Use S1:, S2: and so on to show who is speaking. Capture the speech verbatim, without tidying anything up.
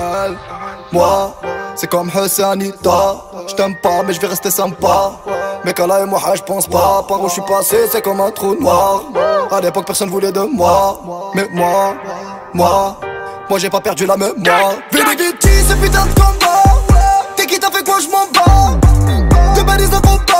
S1: Elle, moi, c'est comme Hussanita. J't'aime pas mais je vais rester sympa. Mais qu'Allah et moi je pense pas. Par où je suis passé c'est comme un trou noir. À l'époque personne voulait de moi. Mais moi, moi, moi j'ai pas perdu la mémoire. Vini Vici c'est putain de combat. T'es qui t'as fait quoi je m'en bats. De balises de combat.